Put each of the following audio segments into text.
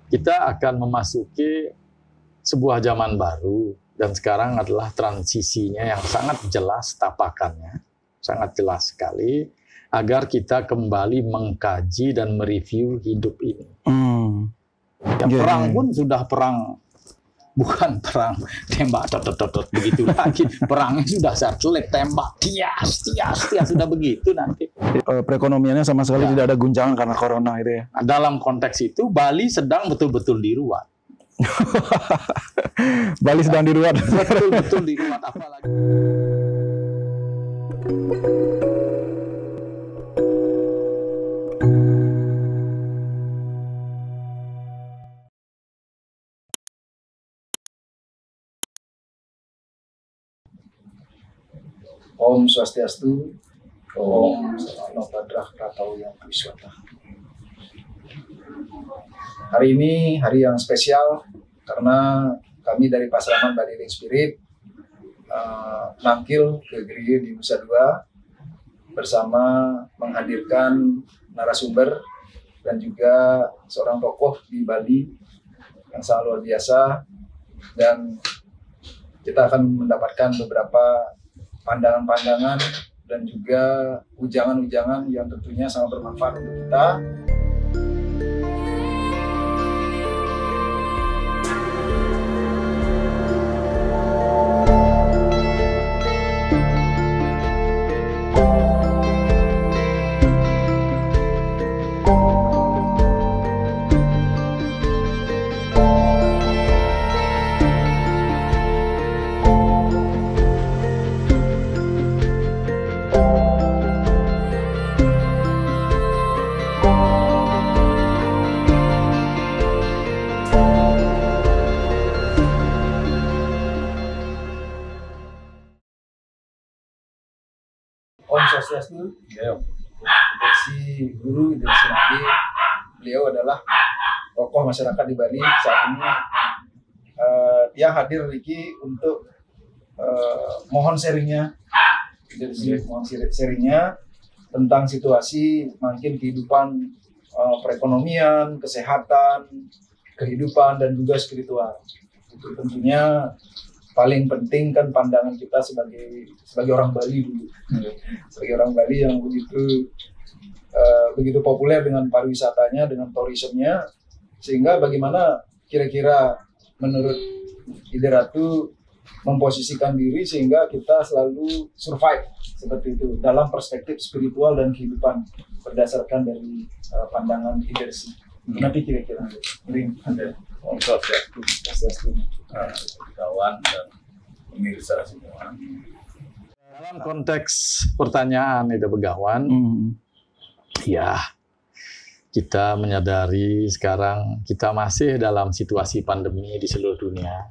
kita akan memasuki sebuah zaman baru, dan sekarang adalah transisinya yang sangat jelas tapakannya, sangat jelas sekali, agar kita kembali mengkaji dan mereview hidup ini. Ya, perang pun sudah perang, bukan perang tembak tot begitu lagi. Perangnya sudah satelit tembak tias sudah begitu nanti. Perekonomiannya sama sekali tidak ada guncangan karena corona itu ya. Dalam konteks itu Bali sedang betul-betul diruat. Bali sedang diruat. Betul-betul diruat, apalagi. Om Swastiastu, Om Namo Buddhaya Pratau Yang Wiswata. Hari ini hari yang spesial karena kami dari Pasaman Bali Healing Spirit nampil ke Gereja di Nusa Dua bersama menghadirkan narasumber dan juga seorang tokoh di Bali yang sangat luar biasa, dan kita akan mendapatkan beberapa pandangan-pandangan dan juga ujangan-ujangan yang tentunya sangat bermanfaat untuk kita. Om Swastiastu, si guru dari Nabi, beliau adalah tokoh masyarakat di Bali saat ini. Dia hadir Riki untuk mohon sharingnya, tentang situasi makin kehidupan perekonomian, kesehatan, kehidupan dan juga spiritual. Itu tentunya paling penting kan pandangan kita sebagai orang Bali dulu, sebagai orang Bali yang begitu populer dengan pariwisatanya, dengan tourismnya, sehingga bagaimana kira-kira menurut Ide Ratu memposisikan diri sehingga kita selalu survive seperti itu dalam perspektif spiritual dan kehidupan berdasarkan dari pandangan Idersi. Nanti kira-kira ada Om Swastiastu, kawan dan pemirsa semua. Dalam konteks pertanyaan Ida Begawan, ya kita menyadari sekarang kita masih dalam situasi pandemi di seluruh dunia.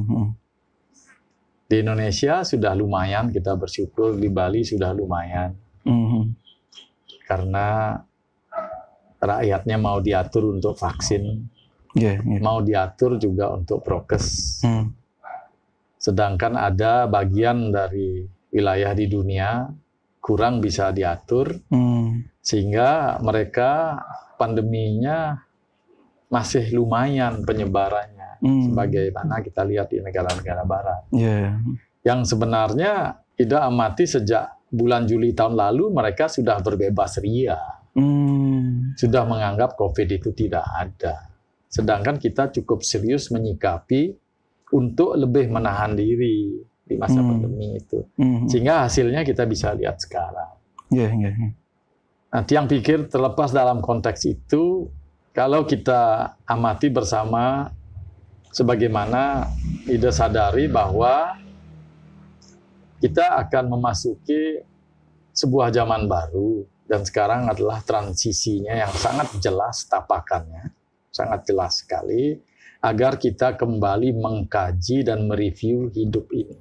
Di Indonesia sudah lumayan, kita bersyukur, di Bali sudah lumayan. Karena rakyatnya mau diatur untuk vaksin, mau diatur juga untuk prokes. Sedangkan ada bagian dari wilayah di dunia kurang bisa diatur, sehingga mereka pandeminya masih lumayan penyebarannya, sebagaimana kita lihat di negara-negara barat. Yang sebenarnya Ida amati sejak bulan Juli tahun lalu mereka sudah berbebas ria, sudah menganggap COVID itu tidak ada. Sedangkan kita cukup serius menyikapi untuk lebih menahan diri di masa pandemi itu. Sehingga hasilnya kita bisa lihat sekarang. Nah, yang pikir terlepas dalam konteks itu, kalau kita amati bersama, sebagaimana Ida sadari bahwa kita akan memasuki sebuah zaman baru, dan sekarang adalah transisinya yang sangat jelas tapakannya, sangat jelas sekali, agar kita kembali mengkaji dan mereview hidup ini.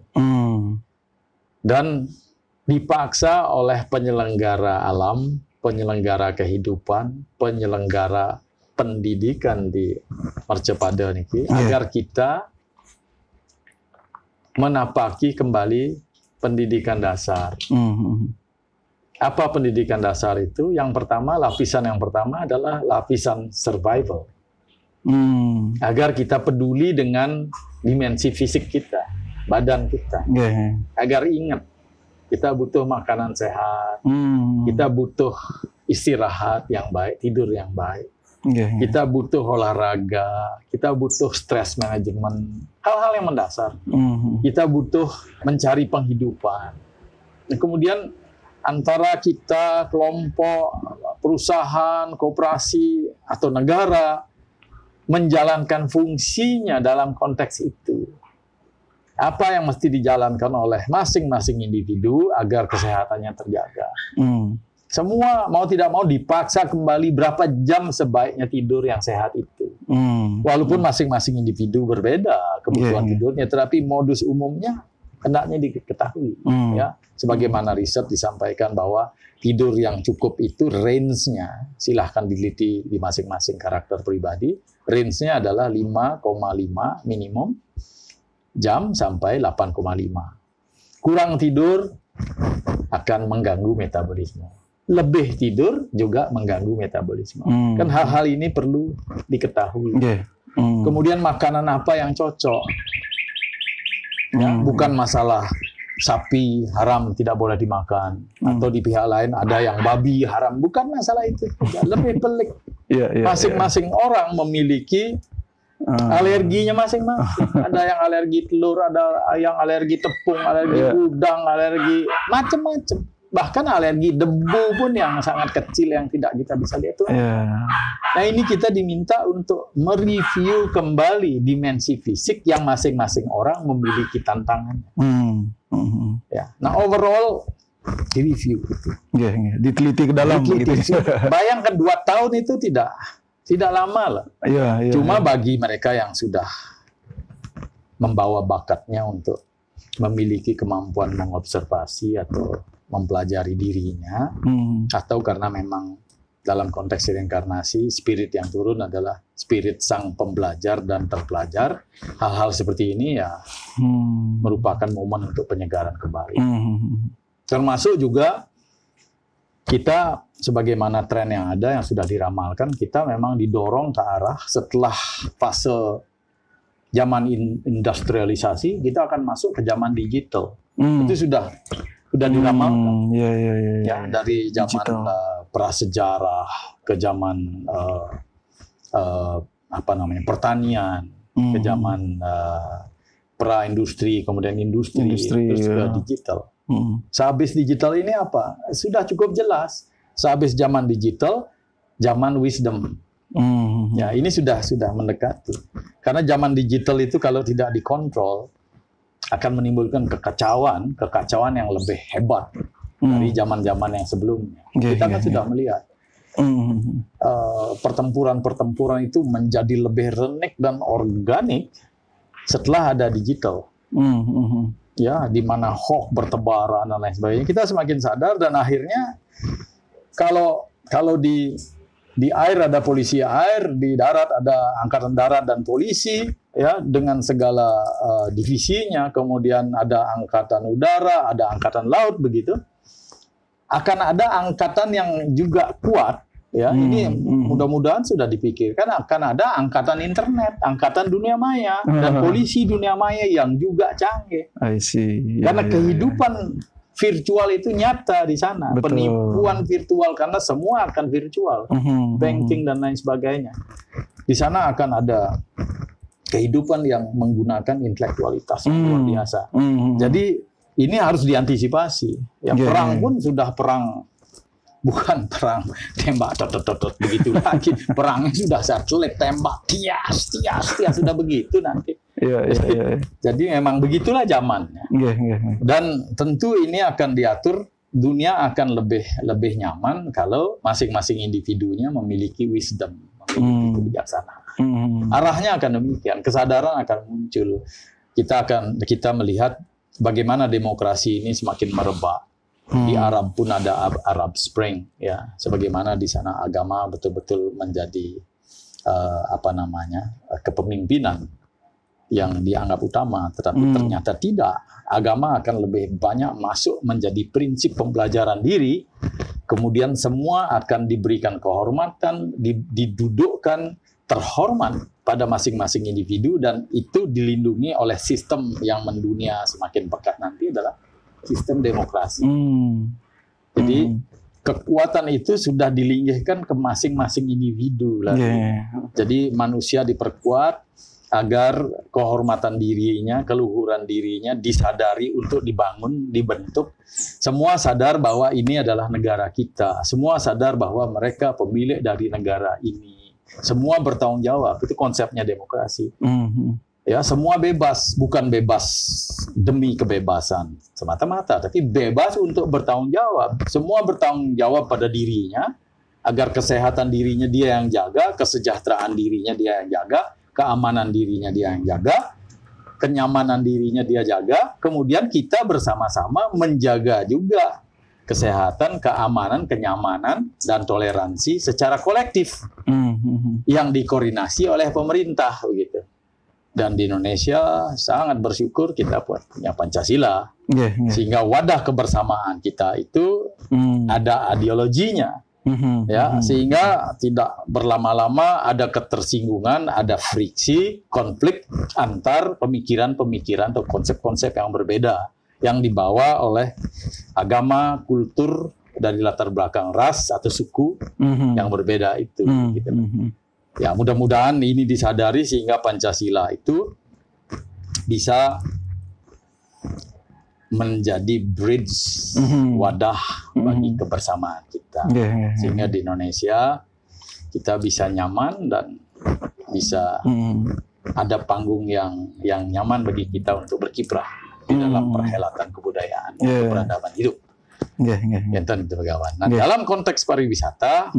Dan dipaksa oleh penyelenggara alam, penyelenggara kehidupan, penyelenggara pendidikan di Mercepada niki, agar kita menapaki kembali pendidikan dasar. Apa pendidikan dasar itu? Yang pertama, lapisan yang pertama adalah lapisan survival. Agar kita peduli dengan dimensi fisik kita, badan kita. Agar ingat, kita butuh makanan sehat, kita butuh istirahat yang baik, tidur yang baik. Kita butuh olahraga, kita butuh stress management, hal-hal yang mendasar. Kita butuh mencari penghidupan. Dan kemudian antara kita, kelompok, perusahaan, koperasi, atau negara menjalankan fungsinya dalam konteks itu. Apa yang mesti dijalankan oleh masing-masing individu agar kesehatannya terjaga. Semua mau tidak mau dipaksa kembali berapa jam sebaiknya tidur yang sehat itu. Walaupun masing-masing individu berbeda kebutuhan tidurnya, tetapi modus umumnya hendaknya diketahui. Ya, sebagaimana riset disampaikan bahwa tidur yang cukup itu range-nya, silahkan diliti di masing-masing karakter pribadi, range-nya adalah 5,5 minimum jam sampai 8,5. Kurang tidur akan mengganggu metabolisme. Lebih tidur juga mengganggu metabolisme. Kan hal-hal ini perlu diketahui. Kemudian makanan apa yang cocok? Ya, bukan masalah sapi haram tidak boleh dimakan, atau di pihak lain ada yang babi haram. Bukan masalah itu. Lebih pelik. Masing-masing orang memiliki alerginya masing-masing. Ada yang alergi telur, ada yang alergi tepung, alergi udang, alergi macam-macam. Bahkan alergi debu pun yang sangat kecil yang tidak kita bisa lihat. Nah, ini kita diminta untuk mereview kembali dimensi fisik yang masing-masing orang memiliki tantangannya. Ya. Nah, overall direview itu. Diteliti ke dalam. Gitu. Bayangkan 2 tahun itu tidak lama lah. Cuma bagi mereka yang sudah membawa bakatnya untuk memiliki kemampuan mengobservasi atau mempelajari dirinya, atau karena memang dalam konteks reinkarnasi, spirit yang turun adalah spirit sang pembelajar dan terpelajar. Hal-hal seperti ini ya merupakan momen untuk penyegaran kembali. Termasuk juga kita, sebagaimana tren yang ada, yang sudah diramalkan, kita memang didorong ke arah setelah fase zaman industrialisasi, kita akan masuk ke zaman digital. Itu sudah diramalkan. Ya, dari zaman prasejarah ke zaman pertanian, ke zaman pra-industri, kemudian industri terus ke digital. Sehabis digital ini apa? Sudah cukup jelas. Sehabis zaman digital, zaman wisdom. Ya, ini sudah mendekati. Karena zaman digital itu kalau tidak dikontrol akan menimbulkan kekacauan yang lebih hebat dari zaman-zaman yang sebelumnya. Kita kan sudah melihat pertempuran itu menjadi lebih renek dan organik setelah ada digital. Ya, di mana hoax bertebaran dan lain sebagainya. Kita semakin sadar, dan akhirnya kalau di air ada polisi air, di darat ada angkatan darat dan polisi, ya, dengan segala divisinya, kemudian ada angkatan udara, ada angkatan laut, begitu. Akan ada angkatan yang juga kuat, ya. Ini mudah-mudahan sudah dipikirkan, akan ada angkatan internet, angkatan dunia maya, dan polisi dunia maya yang juga canggih. Karena kehidupan virtual itu nyata di sana. Betul. Penipuan virtual, karena semua akan virtual, banking dan lain sebagainya. Di sana akan ada kehidupan yang menggunakan intelektualitas yang luar biasa. Jadi ini harus diantisipasi. Yang perang pun sudah perang, bukan perang tembak begitu lagi. Perangnya sudah satelit tembak tias sudah begitu nanti. Jadi memang begitulah zamannya. Dan tentu ini akan diatur, dunia akan lebih nyaman kalau masing-masing individunya memiliki wisdom, memiliki kebijaksanaan. Arahnya akan demikian, kesadaran akan muncul. Kita melihat bagaimana demokrasi ini semakin merebak. Di Arab pun ada Arab Spring, ya, sebagaimana di sana agama betul-betul menjadi kepemimpinan yang dianggap utama, tetapi ternyata tidak. Agama akan lebih banyak masuk menjadi prinsip pembelajaran diri, kemudian semua akan diberikan kehormatan, didudukkan, terhormat pada masing-masing individu, dan itu dilindungi oleh sistem yang mendunia semakin pekat nanti adalah sistem demokrasi. Jadi kekuatan itu sudah dilinggihkan ke masing-masing individu lagi. Jadi manusia diperkuat agar kehormatan dirinya, keluhuran dirinya disadari untuk dibangun, dibentuk. Semua sadar bahwa ini adalah negara kita. Semua sadar bahwa mereka pemilik dari negara ini. Semua bertanggung jawab. Itu konsepnya demokrasi. Ya, semua bebas, bukan bebas demi kebebasan semata-mata, tapi bebas untuk bertanggung jawab. Semua bertanggung jawab pada dirinya, agar kesehatan dirinya dia yang jaga, kesejahteraan dirinya dia yang jaga, keamanan dirinya dia yang jaga, kenyamanan dirinya dia jaga, kemudian kita bersama-sama menjaga juga kesehatan, keamanan, kenyamanan, dan toleransi secara kolektif yang dikoordinasi oleh pemerintah, begitu. Dan di Indonesia sangat bersyukur kita punya Pancasila, sehingga wadah kebersamaan kita itu ada ideologinya, ya, sehingga tidak berlama-lama ada ketersinggungan, ada friksi, konflik antar pemikiran-pemikiran atau konsep-konsep yang berbeda yang dibawa oleh agama, kultur dari latar belakang ras atau suku yang berbeda itu. Gitu. Ya, mudah-mudahan ini disadari sehingga Pancasila itu bisa menjadi bridge, wadah bagi kebersamaan kita. Sehingga di Indonesia kita bisa nyaman dan bisa ada panggung yang nyaman bagi kita untuk berkiprah di dalam perhelatan kebudayaan, peradaban hidup. Enten itu kawan. Nah, dalam konteks pariwisata,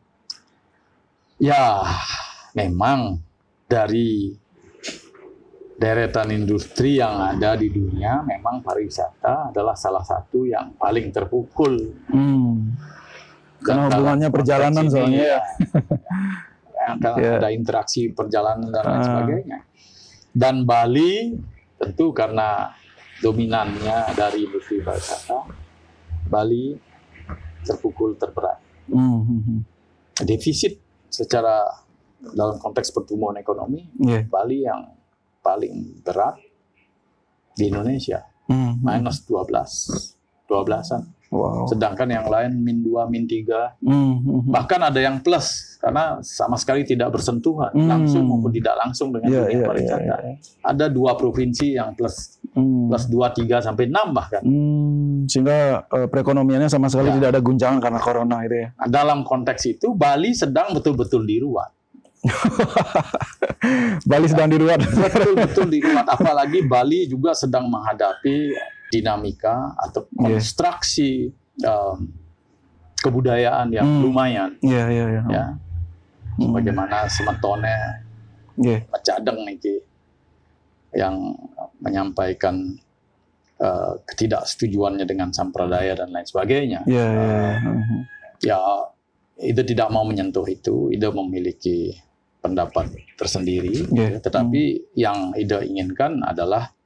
ya memang dari deretan industri yang ada di dunia, memang pariwisata adalah salah satu yang paling terpukul. Karena hubungannya perjalanan soalnya ada interaksi perjalanan dan lain sebagainya. Dan Bali tentu karena dominannya dari industri pariwisata, Bali terpukul terberat. Defisit secara dalam konteks pertumbuhan ekonomi, Bali yang paling berat di Indonesia, minus 12-an. Wow. Sedangkan yang lain -2, -3, bahkan ada yang plus karena sama sekali tidak bersentuhan langsung maupun tidak langsung dengan dunia pariwisata. Ada 2 provinsi yang plus 2, 3 sampai 6 bahkan. Sehingga perekonomiannya sama sekali tidak ada guncangan karena corona itu ya. Dalam konteks itu Bali sedang betul-betul diruat. Bali sedang diruat. Betul-betul diruat, apalagi Bali juga sedang menghadapi dinamika atau konstruksi kebudayaan yang lumayan. Ya. Bagaimana Semetone Macadeng nih yang menyampaikan ketidaksetujuannya dengan sampradaya dan lain sebagainya. Ya, itu tidak mau menyentuh itu memiliki pendapat tersendiri, tetapi yang Ida inginkan adalah